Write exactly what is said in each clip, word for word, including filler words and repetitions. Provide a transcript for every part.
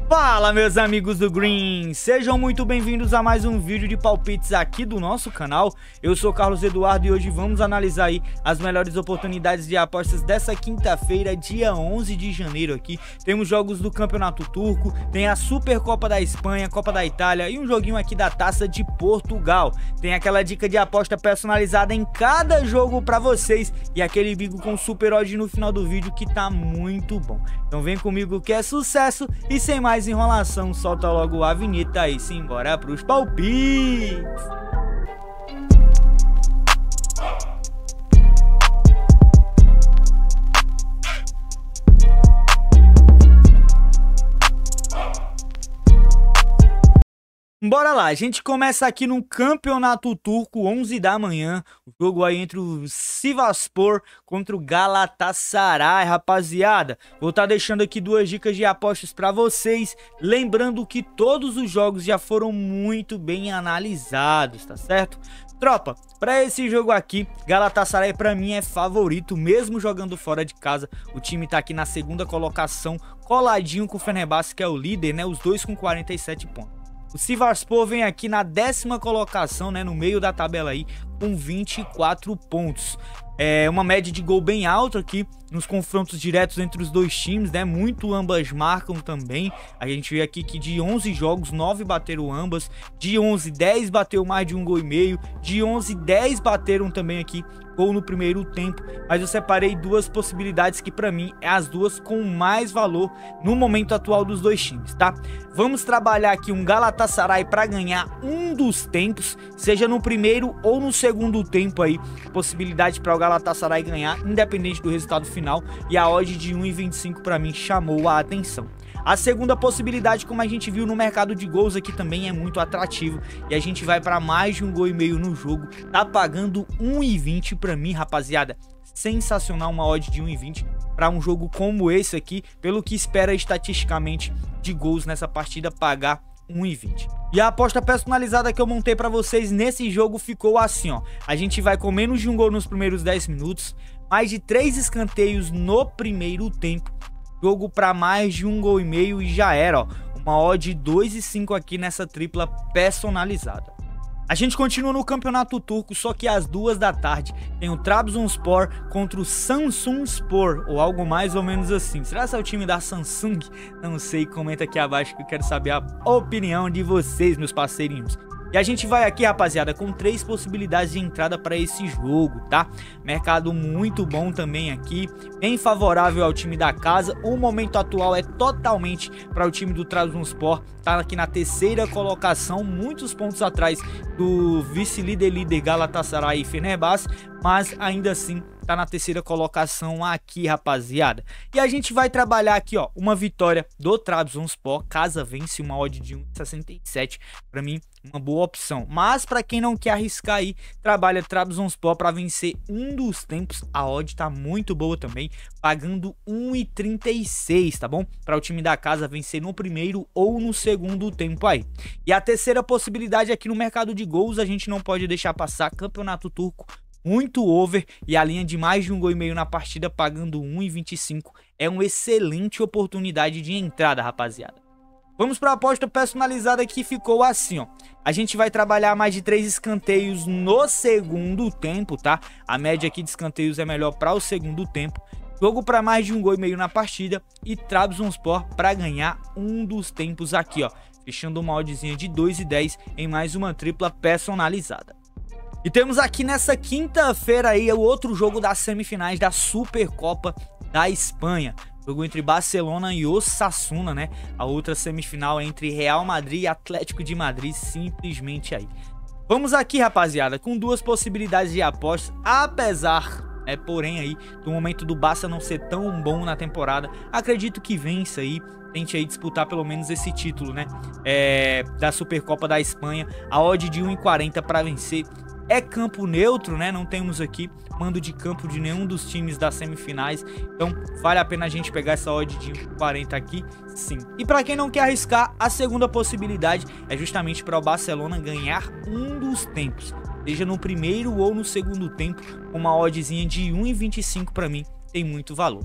Fala, meus amigos do Green, sejam muito bem-vindos a mais um vídeo de palpites aqui do nosso canal. Eu sou Carlos Eduardo e hoje vamos analisar aí as melhores oportunidades de apostas dessa quinta-feira, dia onze de janeiro aqui. Temos jogos do Campeonato Turco, tem a Supercopa da Espanha, Copa da Itália e um joguinho aqui da Taça de Portugal. Tem aquela dica de aposta personalizada em cada jogo pra vocês e aquele bingo com super odd no final do vídeo que tá muito bom. Então vem comigo que é sucesso e sem mais enrolação, solta logo a vinheta e simbora pros palpites. Bora lá, a gente começa aqui no Campeonato Turco, onze da manhã, o jogo aí entre o Sivasspor contra o Galatasaray, rapaziada. Vou estar deixando aqui duas dicas de apostas para vocês, lembrando que todos os jogos já foram muito bem analisados, tá certo? Tropa, para esse jogo aqui, Galatasaray para mim é favorito, mesmo jogando fora de casa. O time tá aqui na segunda colocação, coladinho com o Fenerbahçe, que é o líder, né? Os dois com quarenta e sete pontos. O Sivasspor vem aqui na décima colocação, né, no meio da tabela aí, com vinte e quatro pontos. É uma média de gol bem alta aqui nos confrontos diretos entre os dois times, né? Muito ambas marcam também. A gente vê aqui que de onze jogos, nove bateram ambas. De onze, dez bateu mais de um gol e meio. De onze, dez bateram também aqui gol no primeiro tempo. Mas eu separei duas possibilidades que para mim é as duas com mais valor no momento atual dos dois times, tá? Vamos trabalhar aqui um Galatasaray para ganhar um dos tempos, seja no primeiro ou no segundo tempo aí. Possibilidade para o Galatasaray ganhar, independente do resultado final. E a odd de um e vinte e cinco para mim chamou a atenção. A segunda possibilidade, como a gente viu no mercado de gols aqui, também é muito atrativo. E a gente vai para mais de um gol e meio no jogo. Tá pagando um e vinte para mim, rapaziada. Sensacional uma odd de um e vinte para um jogo como esse aqui. Pelo que espera estatisticamente de gols nessa partida, pagar um e vinte. E a aposta personalizada que eu montei para vocês nesse jogo ficou assim, ó. A gente vai com menos de um gol nos primeiros dez minutos. Mais de três escanteios no primeiro tempo. Jogo para mais de um gol e meio e já era, ó. Uma odd de dois e cinco aqui nessa tripla personalizada. A gente continua no Campeonato Turco, só que às duas da tarde tem o Trabzonspor contra o Samsunspor, ou algo mais ou menos assim. Será que é o time da Samsung? Não sei, comenta aqui abaixo que eu quero saber a opinião de vocês, meus parceirinhos. E a gente vai aqui, rapaziada, com três possibilidades de entrada para esse jogo, tá? Mercado muito bom também aqui, bem favorável ao time da casa. O momento atual é totalmente para o time do Trabzonspor, tá aqui na terceira colocação, muitos pontos atrás do vice-líder líder Galatasaray e Fenerbahçe, mas ainda assim tá na terceira colocação aqui, rapaziada. E a gente vai trabalhar aqui, ó, uma vitória do Trabzonspor, caso vence, uma odd de um e sessenta e sete, para mim uma boa opção. Mas para quem não quer arriscar aí, trabalha Trabzonspor para vencer um dos tempos. A odd tá muito boa também, pagando um e trinta e seis, tá bom? Para o time da casa vencer no primeiro ou no segundo tempo aí. E a terceira possibilidade aqui no mercado de gols, a gente não pode deixar passar. Campeonato Turco, muito over e a linha de mais de um gol e meio na partida pagando um e vinte e cinco é uma excelente oportunidade de entrada, rapaziada. Vamos para a aposta personalizada que ficou assim, ó. A gente vai trabalhar mais de três escanteios no segundo tempo, tá? A média aqui de escanteios é melhor para o segundo tempo. Jogo para mais de um gol e meio na partida e Trabzonspor para ganhar um dos tempos aqui, ó. Fechando uma oddzinha de dois e dez em mais uma tripla personalizada. E temos aqui nessa quinta-feira aí o outro jogo das semifinais da Supercopa da Espanha. Jogo entre Barcelona e Osasuna, né? A outra semifinal é entre Real Madrid e Atlético de Madrid, simplesmente aí. Vamos aqui, rapaziada, com duas possibilidades de apostas, apesar, é, porém aí, do momento do Barça não ser tão bom na temporada, acredito que vença aí. Tente aí disputar pelo menos esse título, né? É, da Supercopa da Espanha. A odd de um e quarenta para vencer. É campo neutro, né? Não temos aqui mando de campo de nenhum dos times das semifinais. Então, vale a pena a gente pegar essa odd de um e quarenta aqui, sim. E para quem não quer arriscar, a segunda possibilidade é justamente para o Barcelona ganhar um dos tempos. Seja no primeiro ou no segundo tempo, uma oddzinha de um e vinte e cinco para mim tem muito valor.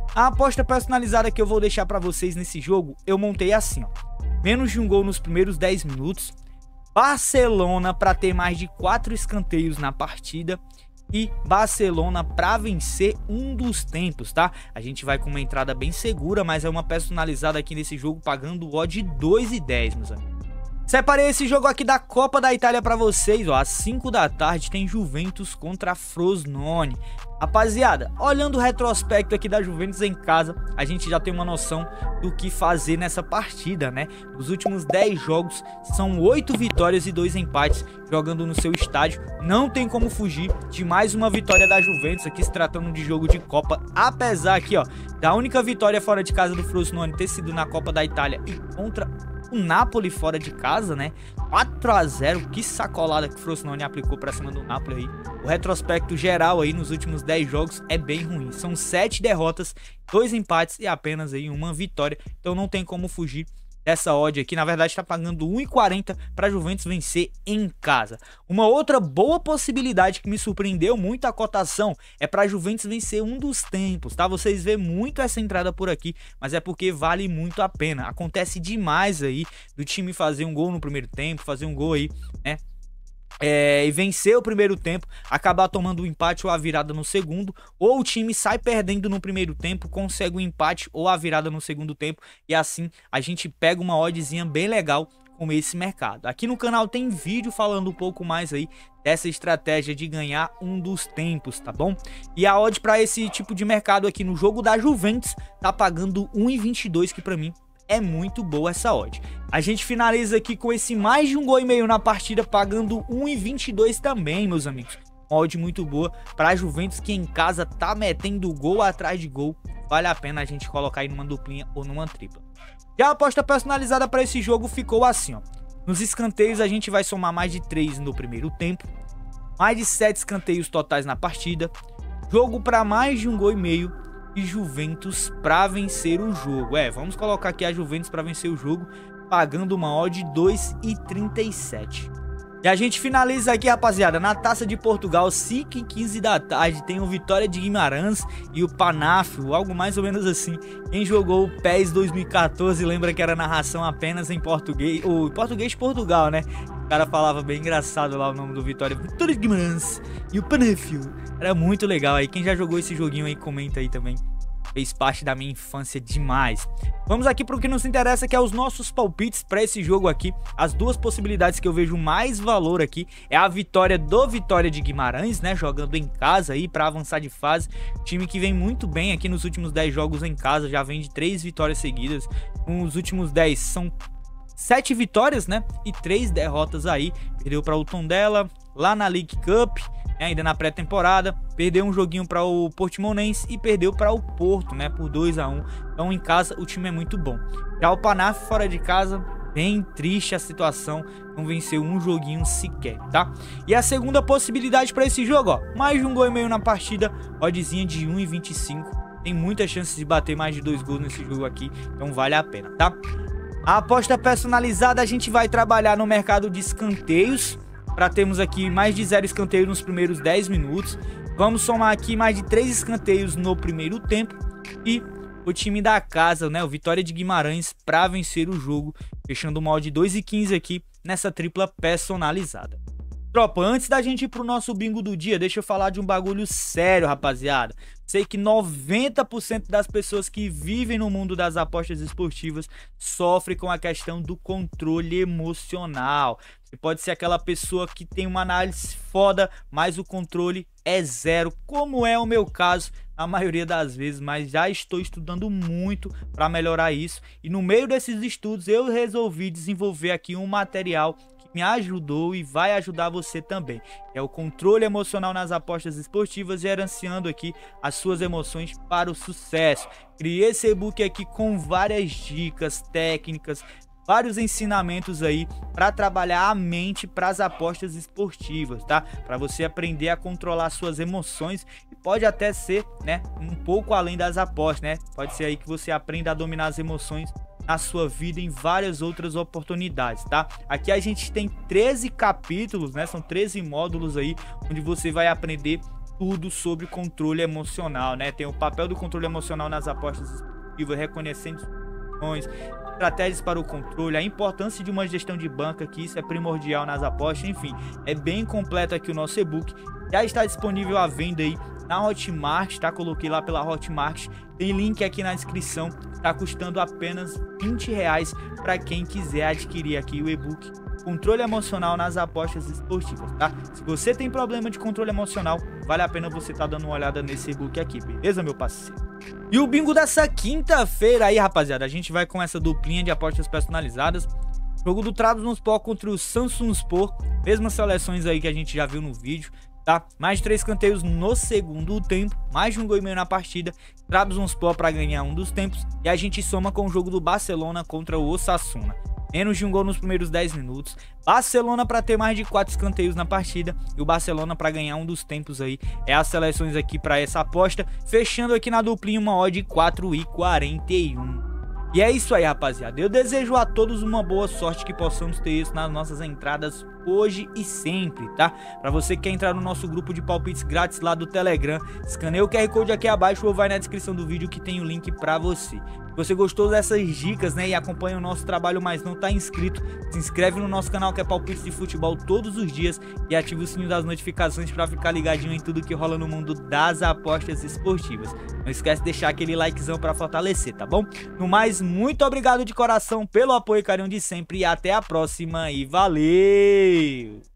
A aposta personalizada que eu vou deixar para vocês nesse jogo, eu montei assim, ó. Menos de um gol nos primeiros dez minutos. Barcelona para ter mais de quatro escanteios na partida. E Barcelona para vencer um dos tempos, tá? A gente vai com uma entrada bem segura, mas é uma personalizada aqui nesse jogo, pagando o odd de dois e dez, meus amigos. Separei esse jogo aqui da Copa da Itália para vocês, ó. Às cinco da tarde tem Juventus contra Frosinone. Rapaziada, olhando o retrospecto aqui da Juventus em casa, a gente já tem uma noção do que fazer nessa partida, né? Nos últimos dez jogos, são oito vitórias e dois empates jogando no seu estádio. Não tem como fugir de mais uma vitória da Juventus aqui, se tratando de jogo de Copa. Apesar aqui, ó, da única vitória fora de casa do Frosinone ter sido na Copa da Itália e contra o Napoli fora de casa, né? quatro a zero, que sacolada que o Frosinone aplicou pra cima do Napoli aí. O retrospecto geral aí nos últimos dez jogos é bem ruim. São sete derrotas, dois empates e apenas aí uma vitória. Então não tem como fugir dessa odd aqui. Na verdade tá pagando um e quarenta para Juventus vencer em casa. Uma outra boa possibilidade que me surpreendeu muito a cotação é para Juventus vencer um dos tempos, tá? Vocês vê muito essa entrada por aqui, mas é porque vale muito a pena. Acontece demais aí do time fazer um gol no primeiro tempo, fazer um gol aí, né? É, e vencer o primeiro tempo, acabar tomando o empate ou a virada no segundo, ou o time sai perdendo no primeiro tempo, consegue o empate ou a virada no segundo tempo, e assim a gente pega uma oddzinha bem legal com esse mercado. Aqui no canal tem vídeo falando um pouco mais aí dessa estratégia de ganhar um dos tempos, tá bom? E a odd para esse tipo de mercado aqui no jogo da Juventus tá pagando um e vinte e dois, que para mim é muito boa essa odd. A gente finaliza aqui com esse mais de um gol e meio na partida, pagando um e vinte e dois também, meus amigos. Uma odd muito boa para a Juventus, que em casa tá metendo gol atrás de gol. Vale a pena a gente colocar aí numa duplinha ou numa tripla. Já a aposta personalizada para esse jogo ficou assim, ó. Nos escanteios a gente vai somar mais de três no primeiro tempo, mais de sete escanteios totais na partida, jogo para mais de um gol e meio e Juventus para vencer o jogo. É, vamos colocar aqui a Juventus para vencer o jogo, pagando uma odd de dois e trinta e sete. E a gente finaliza aqui, rapaziada, na Taça de Portugal, cinco e quinze da tarde, tem o Vitória de Guimarães e o Panafio, algo mais ou menos assim. Quem jogou o P E S dois mil e quatorze lembra que era narração apenas em português, ou português de Portugal, né? O cara falava bem engraçado lá o nome do Vitória, Vitória de Guimarães e o Panafio. Era muito legal aí, quem já jogou esse joguinho aí, comenta aí também. Fez parte da minha infância demais. Vamos aqui para o que nos interessa, que é os nossos palpites para esse jogo aqui. As duas possibilidades que eu vejo mais valor aqui é a vitória do Vitória de Guimarães, né, jogando em casa aí para avançar de fase. Time que vem muito bem aqui nos últimos dez jogos em casa, já vem de três vitórias seguidas. Nos últimos dez são sete vitórias, né, e três derrotas aí. Perdeu para o Tondela lá na League Cup, ainda na pré-temporada, perdeu um joguinho para o Portimonense e perdeu para o Porto, né, por dois a um. Então em casa o time é muito bom. Já o Panaf fora de casa, bem triste a situação, não venceu um joguinho sequer, tá? E a segunda possibilidade para esse jogo, ó, mais de um gol e meio na partida, oddzinha de um e vinte e cinco. Tem muitas chances de bater mais de dois gols nesse jogo aqui, então vale a pena, tá? A aposta personalizada a gente vai trabalhar no mercado de escanteios, para termos aqui mais de zero escanteio nos primeiros dez minutos. Vamos somar aqui mais de três escanteios no primeiro tempo. E o time da casa, né, o Vitória de Guimarães, para vencer o jogo, fechando uma odd de dois e quinze aqui nessa tripla personalizada. Tropa, antes da gente ir pro nosso bingo do dia, deixa eu falar de um bagulho sério, rapaziada. Sei que noventa por cento das pessoas que vivem no mundo das apostas esportivas sofrem com a questão do controle emocional. Você pode ser aquela pessoa que tem uma análise foda, mas o controle é zero, como é o meu caso na maioria das vezes, mas já estou estudando muito para melhorar isso. E no meio desses estudos eu resolvi desenvolver aqui um material me ajudou e vai ajudar você também. É o controle emocional nas apostas esportivas, gerenciando aqui as suas emoções para o sucesso. Criei esse e-book aqui com várias dicas, técnicas, vários ensinamentos aí para trabalhar a mente para as apostas esportivas, tá? Para você aprender a controlar suas emoções e pode até ser, né, um pouco além das apostas, né? Pode ser aí que você aprenda a dominar as emoções na sua vida em várias outras oportunidades, tá? Aqui a gente tem treze capítulos, né? São treze módulos aí onde você vai aprender tudo sobre controle emocional, né? Tem o papel do controle emocional nas apostas esportivas, reconhecendo soluções, estratégias para o controle, a importância de uma gestão de banca, que isso é primordial nas apostas, enfim, é bem completo aqui o nosso e-book. Já está disponível à venda aí na Hotmart, tá? Coloquei lá pela Hotmart, tem link aqui na descrição, está custando apenas vinte reais para quem quiser adquirir aqui o e-book Controle Emocional nas Apostas Esportivas, tá? Se você tem problema de controle emocional, vale a pena você tá dando uma olhada nesse e-book aqui, beleza, meu parceiro? E o bingo dessa quinta-feira aí, rapaziada, a gente vai com essa duplinha de apostas personalizadas. Jogo do Trabzonspor contra o Samsunspor, mesmas seleções aí que a gente já viu no vídeo, tá? Mais de três escanteios no segundo tempo, mais de um gol e meio na partida, Trabzonspor para ganhar um dos tempos, e a gente soma com o jogo do Barcelona contra o Osasuna. Menos de um gol nos primeiros dez minutos, Barcelona para ter mais de quatro escanteios na partida e o Barcelona para ganhar um dos tempos aí. É as seleções aqui para essa aposta, fechando aqui na duplinha uma odd de quatro e quarenta e um. E é isso aí, rapaziada, eu desejo a todos uma boa sorte, que possamos ter isso nas nossas entradas hoje e sempre, tá? Pra você que quer entrar no nosso grupo de palpites grátis lá do Telegram, escaneia o Q R Code aqui abaixo ou vai na descrição do vídeo que tem o link pra você. Se você gostou dessas dicas, né, e acompanha o nosso trabalho, mas não tá inscrito, se inscreve no nosso canal que é Palpites de Futebol todos os dias e ativa o sininho das notificações pra ficar ligadinho em tudo que rola no mundo das apostas esportivas. Não esquece de deixar aquele likezão pra fortalecer, tá bom? No mais, muito obrigado de coração pelo apoio e carinho de sempre e até a próxima e valeu!